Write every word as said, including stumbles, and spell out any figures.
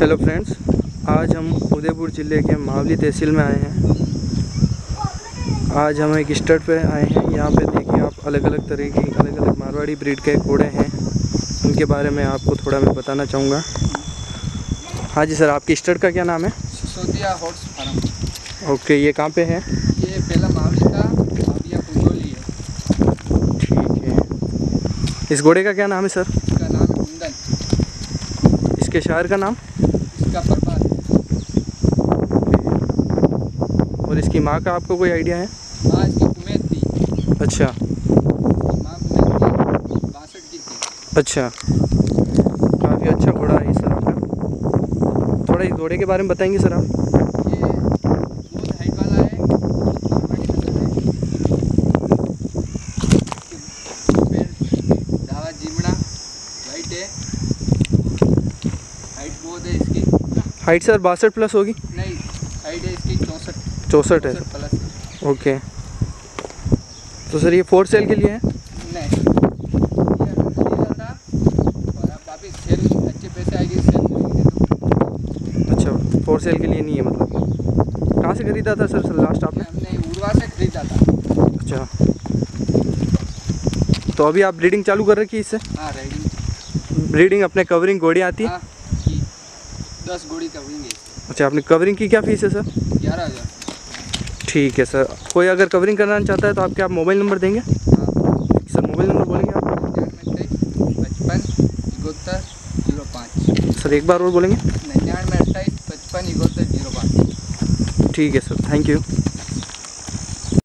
Hello friends, आज हम उदयपुर ज़िले के मावली तहसील में आए हैं। आज हम एक स्टड पे आए हैं। यहाँ पे देखिए आप अलग अलग तरह की अलग अलग मारवाड़ी ब्रीड के घोड़े हैं, उनके बारे में आपको थोड़ा मैं बताना चाहूँगा। हाँ जी सर, आपकी स्टड का क्या नाम है? Sisodia horse farm. ओके, ये कहाँ पे है? ये पहला मावली का अब यह कुंडोली है। ठीक है। इस घोड़े का क्या नाम है सर? इसका नाम है कुंदन। इसके शायर का नाम? इसका प्रभात। और इसकी माँ का आपको कोई आइडिया है? माँ इसकी कुमैत थी। अच्छा। माँ कुमैत थी, बासठ की थी। अच्छा, काफ़ी अच्छा घोड़ा है सर आपका। थोड़ा इस घोड़े के बारे में बताएंगे सर आप? ये बहुत हाइट वाला है, मारवाड़ी नस्ल है। पैर दावा जीमड़ा वाइट है। हाइट बहुत है इसकी। हाइट सर बासठ प्लस होगी? नहीं, हाइट है इसकी चौंसठ चौंसठ है। प्लस है। ओके, तो सर ये फोर सेल के लिए है? नहीं, ये खरीदा था और अब वापिस सेल अच्छे पैसे आएंगे सेल मिलेंगे तो। अच्छा, फोर सेल के लिए नहीं है मतलब। कहाँ से खरीदा था सर सर लास्ट आपने? हमने उड़वा से खरीदा था। अच्छा, तो अभी आप ब्रीडिंग चालू कर रखी है इससे? हाँ, राइडिंग। ब्रीडिंग अपने कवरिंग घोड़ी आती है? हाँ, की दस घोड़ी कवरिंग है। अच्छा, अपनी कवरिंग की क्या फीस है सर? ग्यारह हज़ार। ठीक है सर, कोई अगर कवरिंग कराना चाहता है तो आपके आप मोबाइल नंबर देंगे? हाँ, सर मोबाइल नंबर बोलेंगे आप? निन्यानवे अट्ठाईस पचपन इकहत्तर जीरो पाँच। सर एक बार और बोलेंगे? निन्यानवे अट्ठाईस पचपन इकहत्तर जीरो पाँच। ठीक है सर, थैंक यू।